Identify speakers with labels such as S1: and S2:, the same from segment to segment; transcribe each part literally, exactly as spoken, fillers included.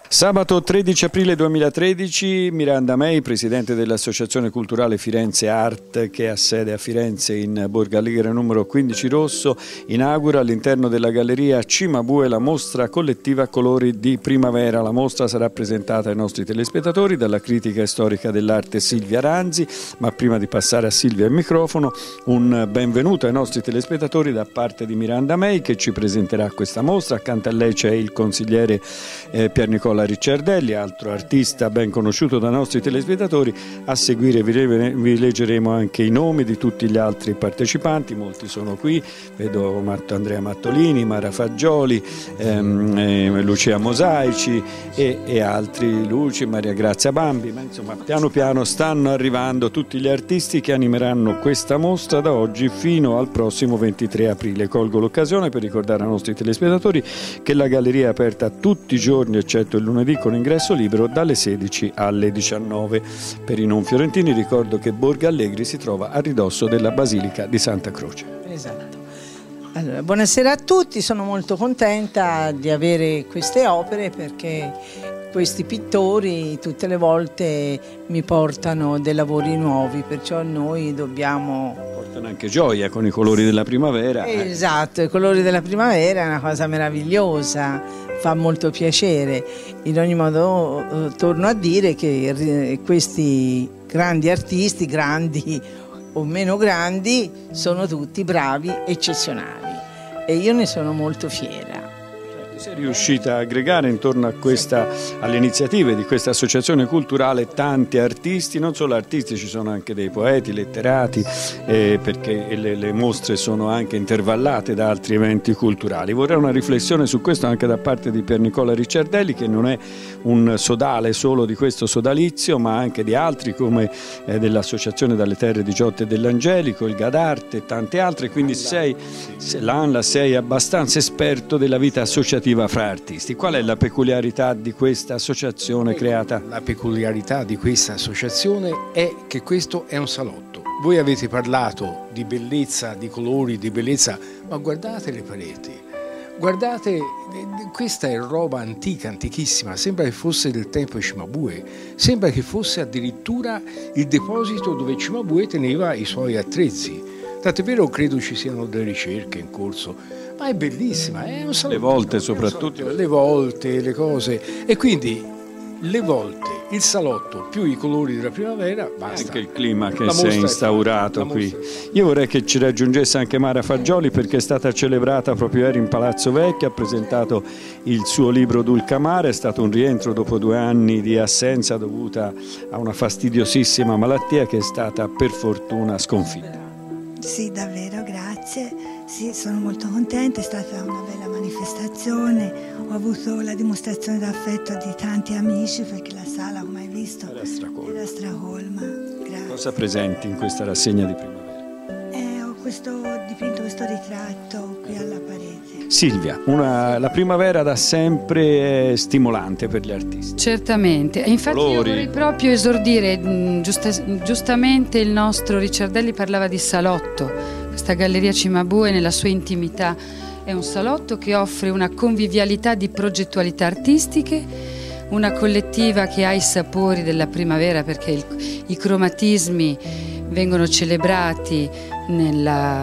S1: Sabato tredici aprile duemilatredici Miranda May, presidente dell'Associazione Culturale Firenze Art, che ha sede a Firenze in Borgo Alegre numero quindici Rosso, inaugura all'interno della galleria Cimabue la mostra collettiva Colori di Primavera. La mostra sarà presentata ai nostri telespettatori dalla critica e storica dell'arte Silvia Ranzi, ma prima di passare a Silvia il microfono, un benvenuto ai nostri telespettatori da parte di Miranda May, che ci presenterà questa mostra. Accanto a lei c'è il consigliere eh, Pier Nicola Ricciardelli, altro artista ben conosciuto dai nostri telespettatori. A seguire vi, vi leggeremo anche i nomi di tutti gli altri partecipanti, molti sono qui, vedo Matto, Andrea Mattolini, Mara Fagioli, ehm, eh, Lucia Mosaici e, e altri, Luci, Maria Grazia Bambi, ma insomma piano piano stanno arrivando tutti gli artisti che animeranno questa mostra da oggi fino al prossimo ventitré aprile. Colgo l'occasione per ricordare ai nostri telespettatori che la galleria è aperta tutti i giorni eccetto il lunedì con ingresso libero dalle sedici alle diciannove. Per i non fiorentini ricordo che Borgo Alegre si trova a ridosso della Basilica di Santa Croce.
S2: Esatto. Allora, buonasera a tutti, sono molto contenta di avere queste opere perché questi pittori tutte le volte mi portano dei lavori nuovi, perciò noi dobbiamo...
S1: Portano anche gioia con i colori della primavera.
S2: Esatto, i colori della primavera è una cosa meravigliosa, fa molto piacere. In ogni modo eh, torno a dire che questi grandi artisti, grandi o meno grandi, sono tutti bravi, eccezionali e io ne sono molto fiera.
S1: Sei riuscita a aggregare intorno a questa, alle iniziative di questa associazione culturale tanti artisti, non solo artisti, ci sono anche dei poeti, letterati, eh, perché le, le mostre sono anche intervallate da altri eventi culturali. Vorrei una riflessione su questo anche da parte di Pier Nicola Ricciardelli, che non è un sodale solo di questo sodalizio, ma anche di altri come eh, dell'Associazione dalle Terre di Giotte e dell'Angelico, il Gadarte e tante altre, quindi sei, l'Anla, sei abbastanza esperto della vita associativa fra artisti. Qual è la peculiarità di questa associazione creata?
S3: La peculiarità di questa associazione è che questo è un salotto. Voi avete parlato di bellezza, di colori, di bellezza, ma guardate le pareti, guardate, questa è roba antica, antichissima, sembra che fosse del tempo di Cimabue, sembra che fosse addirittura il deposito dove Cimabue teneva i suoi attrezzi. Tant'è vero, credo ci siano delle ricerche in corso, ma è bellissima, è un salotto,
S1: le volte soprattutto,
S3: le volte, le cose, e quindi le volte, il salotto più i colori della primavera, basta.
S1: Anche il clima che si è instaurato qui. Io vorrei che ci raggiungesse anche Mara Fagioli, perché è stata celebrata proprio ieri in Palazzo Vecchio, ha presentato il suo libro Dulcamare, è stato un rientro dopo due anni di assenza dovuta a una fastidiosissima malattia che è stata per fortuna sconfitta.
S4: Sì, davvero, grazie. Sì, sono molto contenta, è stata una bella manifestazione, ho avuto la dimostrazione d'affetto di tanti amici perché la sala, come hai visto,
S1: era stracolma.
S4: Era stracolma. Grazie.
S1: Cosa presenti in questa rassegna di primavera?
S4: Eh, ho questo dipinto, questo ritratto qui alla parete.
S1: Silvia, una, la primavera da sempre è stimolante per gli artisti.
S5: Certamente, infatti
S1: Colori.
S5: Io vorrei proprio esordire, giusta, giustamente il nostro Ricciardelli parlava di salotto. Questa galleria Cimabue nella sua intimità è un salotto che offre una convivialità di progettualità artistiche, una collettiva che ha i sapori della primavera perché il, i cromatismi vengono celebrati nella,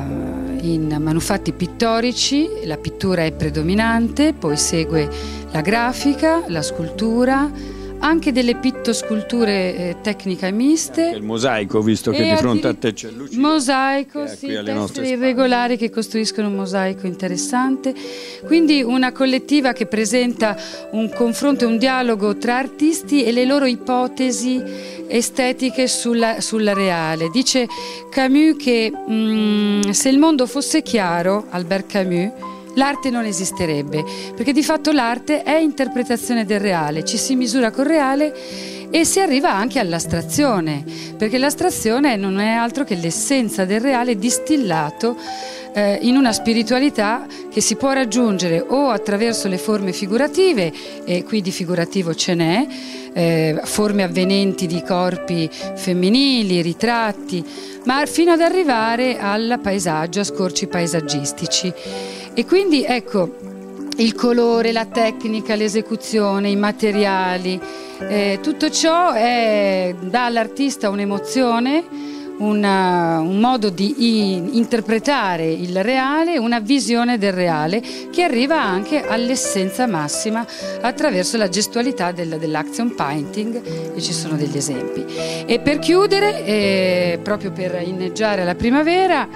S5: in manufatti pittorici, la pittura è predominante, poi segue la grafica, la scultura, anche delle pittosculture eh, tecniche miste.
S1: Anche il mosaico, visto che di fronte a te c'è Lucia.
S5: Mosaico, sì, teste irregolari che costruiscono un mosaico interessante. Quindi una collettiva che presenta un confronto e un dialogo tra artisti e le loro ipotesi estetiche sulla, sulla reale. Dice Camus che mh, se il mondo fosse chiaro, Albert Camus, l'arte non esisterebbe, perché di fatto l'arte è interpretazione del reale, ci si misura col reale e si arriva anche all'astrazione, perché l'astrazione non è altro che l'essenza del reale distillato eh, in una spiritualità che si può raggiungere o attraverso le forme figurative, e qui di figurativo ce n'è, eh, forme avvenenti di corpi femminili, ritratti, ma fino ad arrivare al paesaggio, a scorci paesaggistici. E quindi ecco, il colore, la tecnica, l'esecuzione, i materiali, eh, tutto ciò è, dà all'artista un'emozione, Una, un modo di interpretare il reale, una visione del reale che arriva anche all'essenza massima attraverso la gestualità del, dell'action painting, e ci sono degli esempi. E per chiudere, eh, proprio per inneggiare alla primavera,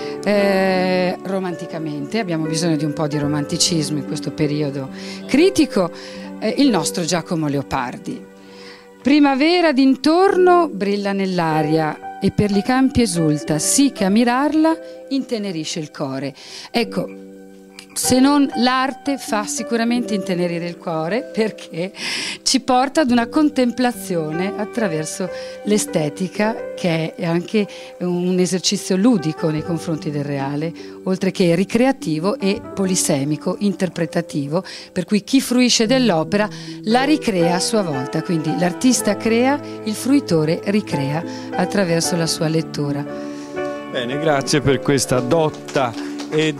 S5: eh, romanticamente, abbiamo bisogno di un po' di romanticismo in questo periodo critico, eh, il nostro Giacomo Leopardi. Primavera d'intorno brilla nell'aria e per i campi esulta, sì che a mirarla intenerisce il core. Ecco, se non l'arte fa sicuramente intenerire il cuore, perché ci porta ad una contemplazione attraverso l'estetica, che è anche un esercizio ludico nei confronti del reale, oltre che ricreativo e polisemico, interpretativo, per cui chi fruisce dell'opera la ricrea a sua volta, quindi l'artista crea, il fruitore ricrea attraverso la sua lettura.
S1: Bene, grazie per questa dotta ed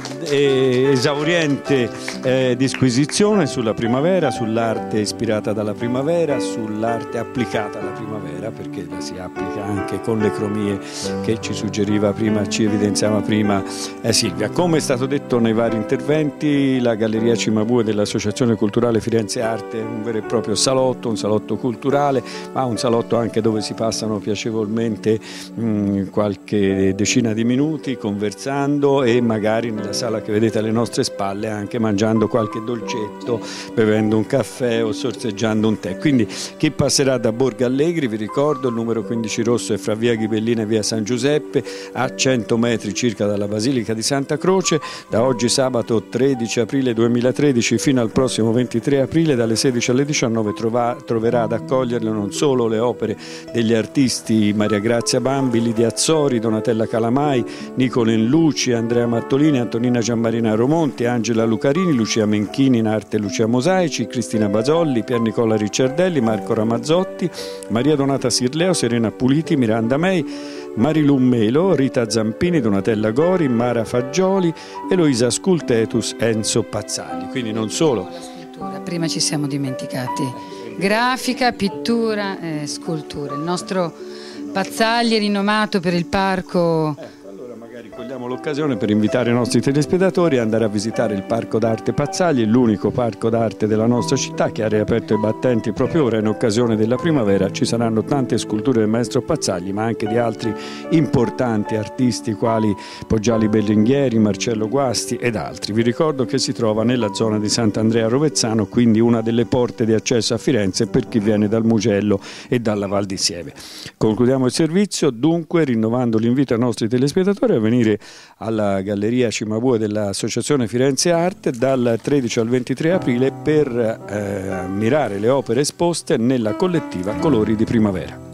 S1: esauriente eh, disquisizione sulla primavera, sull'arte ispirata dalla primavera, sull'arte applicata alla primavera, perché la si applica anche con le cromie che ci suggeriva prima, ci evidenziava prima eh, Silvia. Come è stato detto nei vari interventi, la Galleria Cimabue dell'Associazione Culturale Firenze Arte è un vero e proprio salotto, un salotto culturale, ma un salotto anche dove si passano piacevolmente mh, qualche decina di minuti conversando e magari nella sala che vedete alle nostre spalle anche mangiando qualche dolcetto, bevendo un caffè o sorseggiando un tè. Quindi chi passerà da Borgo Allegri, vi ricordo il numero quindici rosso è fra via Ghibellina e via San Giuseppe, a cento metri circa dalla Basilica di Santa Croce. Da oggi sabato tredici aprile duemilatredici fino al prossimo ventitré aprile dalle sedici alle diciannove trova, troverà ad accoglierle non solo le opere degli artisti Maria Grazia Bambi, Lidia Azzori, Donatella Calamai, Nicolin Luci, Andrea Mattolini, Antonina Giammarina Romonti, Angela Lucarini, Lucia Menchini in arte Lucia Mosaici, Cristina Basolli, Pier Nicola Ricciardelli, Marco Ramazzotti, Maria Donata Sirleo, Serena Puliti, Miranda Mei, Marilu Melo, Rita Zampini, Donatella Gori, Mara Fagioli, Eloisa Scultetus, Enzo Pazzali. Quindi non solo.
S5: Prima ci siamo dimenticati. Grafica, pittura, eh, scultura. Il nostro Pazzali è rinomato per il parco.
S1: Cogliamo l'occasione per invitare i nostri telespettatori ad andare a visitare il Parco d'Arte Pazzali, l'unico parco d'arte della nostra città che ha riaperto i battenti proprio ora in occasione della primavera. Ci saranno tante sculture del maestro Pazzali, ma anche di altri importanti artisti quali Poggiali Berlinghieri, Marcello Guasti ed altri. Vi ricordo che si trova nella zona di Sant'Andrea Rovezzano, quindi una delle porte di accesso a Firenze per chi viene dal Mugello e dalla Val di Sieve. Concludiamo il servizio dunque rinnovando l'invito ai nostri telespettatori a venire alla Galleria Cimabue dell'Associazione Firenze Arte dal tredici al ventitré aprile per eh, ammirare le opere esposte nella collettiva Colori di Primavera.